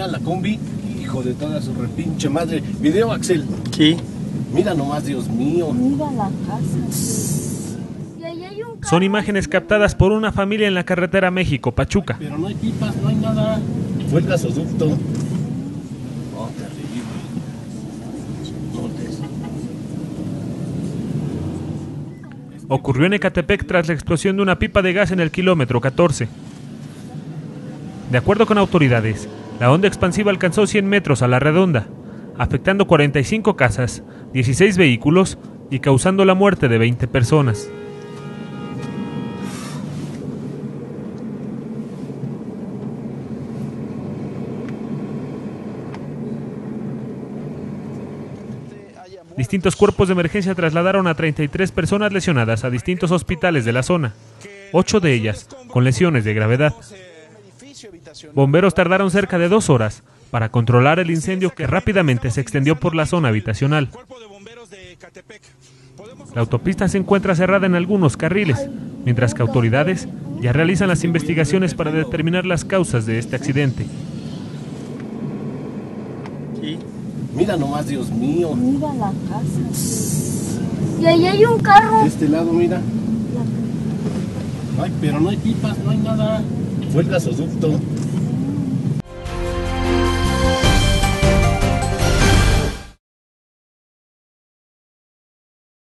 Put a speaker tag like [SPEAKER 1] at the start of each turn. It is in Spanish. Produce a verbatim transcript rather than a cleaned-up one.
[SPEAKER 1] mira la combi, hijo de toda su repinche madre. Video, Axel.
[SPEAKER 2] Sí.
[SPEAKER 1] Mira nomás, Dios mío.
[SPEAKER 3] Mira la casa. Y ahí hay un carro.
[SPEAKER 4] Son imágenes captadas por una familia en la carretera México-Pachuca.
[SPEAKER 1] Pero no hay pipas, no hay nada. Fue el gasoducto. Oh, terrible. Montes.
[SPEAKER 4] Ocurrió en Ecatepec tras la explosión de una pipa de gas en el kilómetro catorce. De acuerdo con autoridades, la onda expansiva alcanzó cien metros a la redonda, afectando cuarenta y cinco casas, dieciséis vehículos y causando la muerte de veinte personas. Distintos cuerpos de emergencia trasladaron a treinta y tres personas lesionadas a distintos hospitales de la zona, ocho de ellas con lesiones de gravedad. Bomberos tardaron cerca de dos horas para controlar el incendio que rápidamente se extendió por la zona habitacional. La autopista se encuentra cerrada en algunos carriles, mientras que autoridades ya realizan las investigaciones para determinar las causas de este accidente.
[SPEAKER 2] Sí.
[SPEAKER 1] Mira nomás, Dios mío.
[SPEAKER 3] Mira la casa. Y ahí hay un carro.
[SPEAKER 1] De este lado, mira. Ay, pero no hay pipas, no hay nada. Fue el gasoducto.